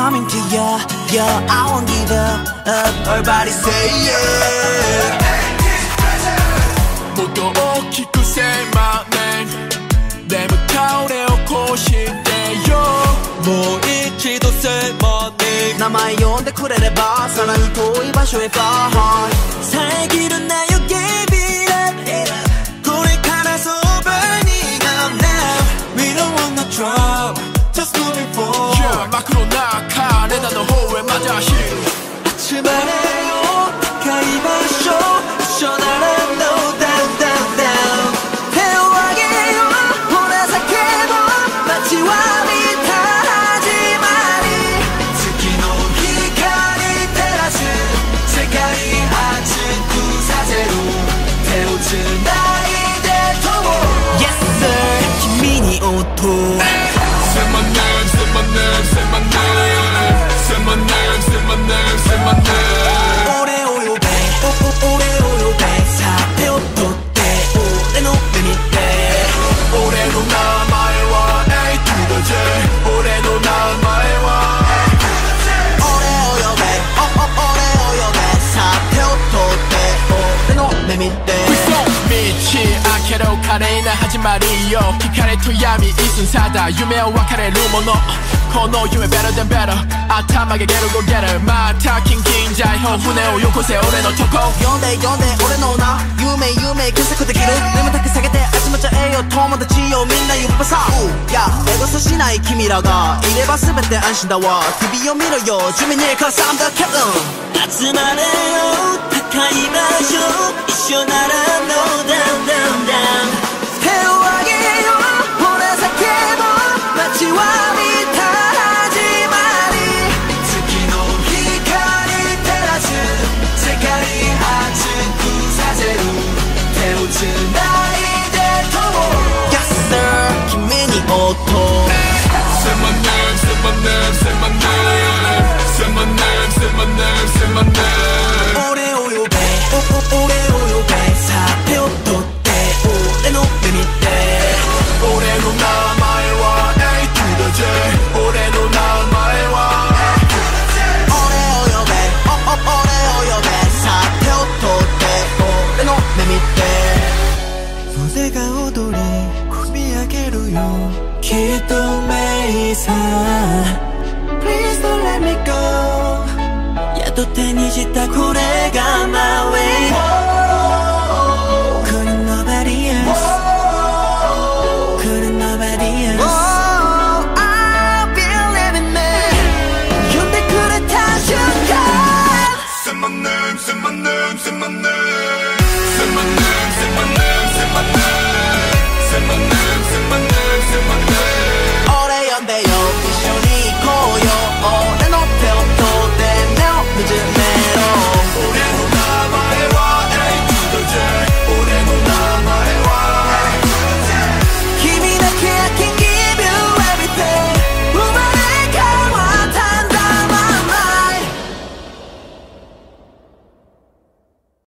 coming to you, yeah, I won't give up, everybody say yeah. もっと大きく say my name 眠った俺をこうしてよもう一度 say my name 名前呼んでくれればさらに遠い場所へ fly high 遮るなよ give it up これからそう burning up now We don't wanna drop just moving forward Yeah 真っ黒なカーレナの方へまだヒル集まれよ高い場所一緒なら No down down down 手を上げようほら叫ぼう待ちわびた始まり月の光照らす世界熱くさせる手をつないで飛ぼう Yes sir 君に音 Say my name, say my name, say my name Say my name, say my name, say my name 俺を呼べ俺を呼べさあ手を取って俺の目見て俺の名前は A to the J 俺の名前は俺を呼べ俺を呼べさあ手を取って俺の目見て道開けろ華麗な始まりよ光と闇一寸差だ夢を分かれるものこの夢 better than better 頭がゲルゴゲルまたキンキンジャイホ船をよこせ俺のとこ呼んで俺の名夢検索できる眠たく下げて集まっちゃえよ友達よみんな指さいやエゴサしない君らがいれば全て安心だわ首を見ろよ地味にかさんだケブン集まれよ高い場所一緒なら No down down down 手を上げよほら叫ぼう待ちわびた始まり月の光照らす世界熱くさせる手をつないで飛ぼう Yes sir 君に音 Say my name, say my name, say my name Say my name, say my name, say my name 俺を呼べ俺を呼べさあ手を取って俺の目見て俺の名前は A to the J 俺の名前は俺を呼べ俺を呼べさあ手を取って俺の目見て袖が踊り込み上げるよきっとメイさ Please don't let me go 宿手にしたこれが My way Couldn't nobody else Couldn't nobody else Oh I believe in me 呼んでくれた瞬間 Say my name, say my name, say my name Say my name, say my name, say my name